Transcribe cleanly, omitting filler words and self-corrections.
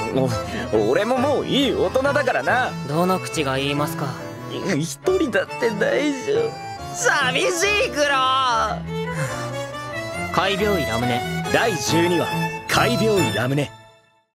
俺ももういい大人だからな。 どの口が言いますか。 一人だって大丈夫。寂しいクロ。 怪病医ラムネ第12話怪病医ラムネ。